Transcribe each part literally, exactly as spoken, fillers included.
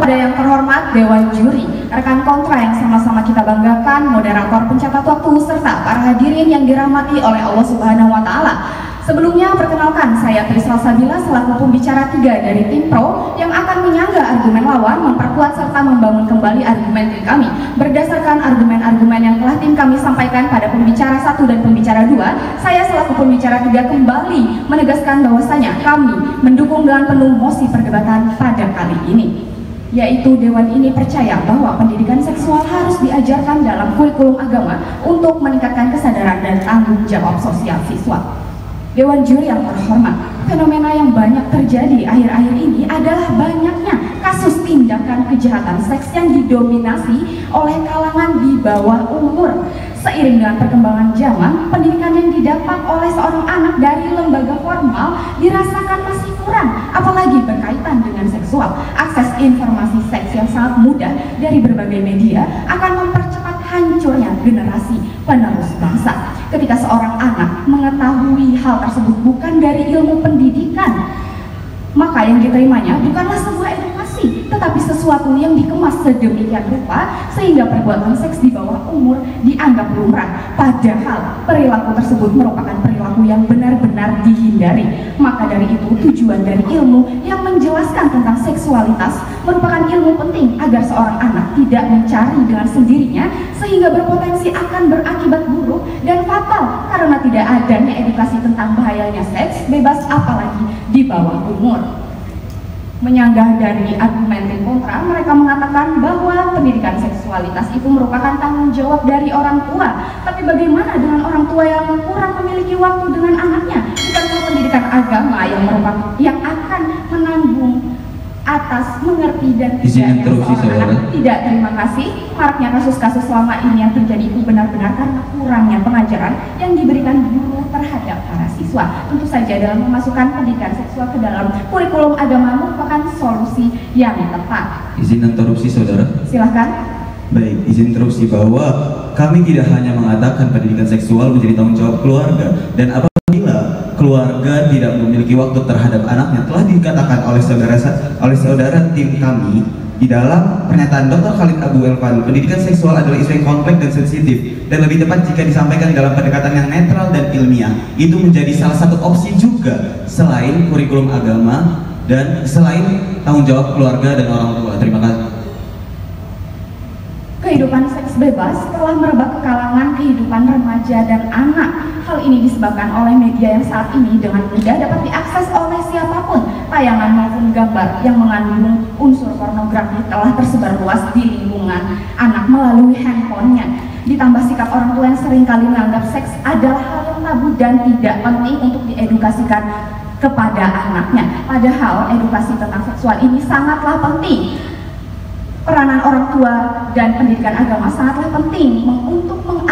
kepada yang terhormat Dewan Juri, rekan kontra yang sama-sama kita banggakan, moderator, pencatat waktu, serta para hadirin yang dirahmati oleh Allah Subhanahu wa Ta'ala. Sebelumnya, perkenalkan, saya Trisal Sabila selaku pembicara tiga dari tim Pro yang akan menyanggah argumen lawan, memperkuat serta membangun kembali argumen tim kami. Berdasarkan argumen-argumen yang telah tim kami sampaikan pada pembicara satu dan pembicara dua, saya selaku pembicara tiga kembali menegaskan bahwasanya kami mendukung dengan penuh mosi perdebatan pada kali ini. Yaitu Dewan ini percaya bahwa pendidikan seksual harus diajarkan dalam kurikulum agama untuk meningkatkan kesadaran dan tanggung jawab sosial siswa. Dewan Juri yang terhormat, fenomena yang banyak terjadi akhir-akhir ini adalah banyaknya kasus tindakan kejahatan seks yang didominasi oleh kalangan di bawah umur. Seiring dengan perkembangan zaman, pendidikan yang didapat oleh seorang anak dari lembaga formal dirasakan masih kurang, apalagi berkaitan dengan seksual. Akses informasi seks yang sangat mudah dari berbagai media akan mempercepat hancurnya generasi penerus bangsa. Ketika seorang anak mengetahui hal tersebut bukan dari ilmu pendidikan, maka yang diterimanya bukanlah sebuah edukasi, tetapi sesuatu yang dikemas sedemikian rupa sehingga perbuatan seks di bawah umur dianggap lumrah, padahal perilaku tersebut merupakan perilaku yang benar-benar dihindari. Maka dari itu, tujuan dari ilmu yang menjelaskan tentang seksualitas merupakan ilmu penting agar seorang anak tidak mencari dengan sendirinya sehingga berpotensi akan berakibat buruk dan fatal karena tidak adanya edukasi tentang bahayanya seks bebas apalagi di bawah umur. Menyanggah dari argumen tim kontra, mereka mengatakan bahwa pendidikan seksualitas itu merupakan tanggung jawab dari orang tua. Tapi bagaimana dengan orang tua yang kurang memiliki waktu dengan anaknya? Bukankah pendidikan agama yang merupakan yang akan menanggung atas mengerti dan tidaknya seorang anak? Tidak, terima kasih. Maraknya kasus-kasus selama ini yang terjadi itu benar-benar karena kurangnya pengajaran yang diberikan guru terhadap para siswa. Tentu saja dalam memasukkan pendidikan seksual ke dalam kurikulum agama merupakan solusi yang tepat. Izin interupsi, saudara. Silahkan. Baik, izin interupsi bahwa kami tidak hanya mengatakan pendidikan seksual menjadi tanggung jawab keluarga, dan apabila keluarga tidak memiliki waktu terhadap anaknya, telah dikatakan oleh saudara oleh saudara tim kami di dalam pernyataan Doktor Khalid Abu Elvan, pendidikan seksual adalah isu yang kompleks dan sensitif, dan lebih tepat jika disampaikan dalam pendekatan yang netral dan ilmiah. Itu menjadi salah satu opsi juga selain kurikulum agama dan selain tanggung jawab keluarga dan orang tua. Terima kasih. Kehidupan seks bebas telah merebak ke kalangan kehidupan remaja dan anak. Hal ini disebabkan oleh media yang saat ini dengan mudah dapat diakses oleh siapapun. Tayangan maupun gambar yang mengandung unsur pornografi telah tersebar luas di lingkungan anak melalui handphonenya. Ditambah sikap orang tua yang seringkali menganggap seks adalah hal yang tabu dan tidak penting untuk diedukasikan kepada anaknya. Padahal edukasi tentang seksual ini sangatlah penting. Peranan orang tua dan pendidikan agama sangatlah penting untuk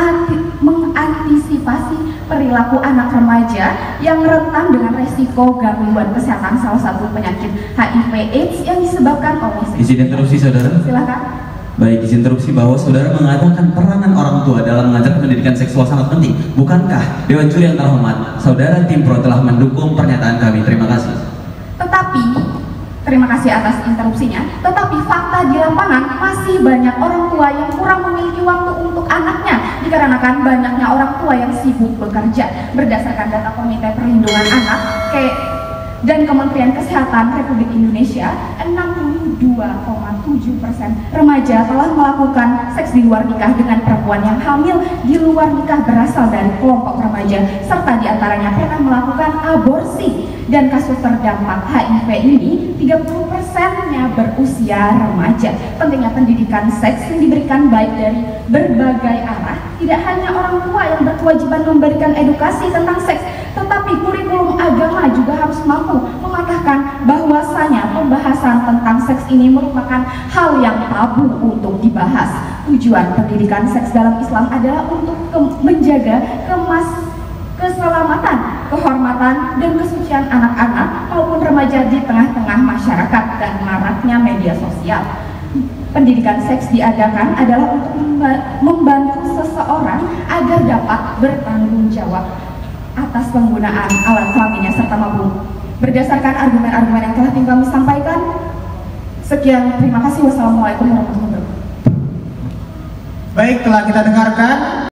mengantisipasi perilaku anak remaja yang rentan dengan resiko gangguan kesehatan, salah satu penyakit H I V AIDS yang disebabkan oleh seks. Izin interupsi, saudara. Silakan. Baik, izin interupsi bahwa saudara mengatakan peranan orang tua dalam mengajarkan pendidikan seksual sangat penting. Bukankah Dewan Juri yang terhormat, saudara tim Pro telah mendukung pernyataan kami? Terima kasih. Tetapi terima kasih atas interupsinya. Tetapi fakta di lapangan masih banyak orang tua yang kurang memiliki waktu untuk anaknya dikarenakan banyaknya orang tua yang sibuk bekerja. Berdasarkan data Komite Perlindungan Anak dan Kementerian Kesehatan Republik Indonesia, enam puluh dua koma tujuh persen remaja telah melakukan seks di luar nikah dengan perempuan yang hamil di luar nikah berasal dari kelompok remaja, serta diantaranya pernah melakukan aborsi. Dan kasus terdampak H I V ini tiga puluh persennya berusia remaja. Pentingnya pendidikan seks yang diberikan baik dari berbagai arah. Tidak hanya orang tua yang berkewajiban memberikan edukasi tentang seks, tetapi kurikulum agama juga harus mampu mematahkan bahwasanya pembahasan tentang seks ini merupakan hal yang tabu untuk dibahas. Tujuan pendidikan seks dalam Islam adalah untuk menjaga kemas keselamatan, kehormatan, dan kesucian anak-anak maupun remaja di tengah-tengah masyarakat dan maraknya media sosial. Pendidikan seks diadakan adalah untuk membantu seseorang agar dapat bertanggung jawab atas penggunaan alat kelaminnya serta mampu. Berdasarkan argumen-argumen yang telah tim kami sampaikan, Sekian, terima kasih. Wassalamualaikum warahmatullahi wabarakatuh. Baik, telah kita dengarkan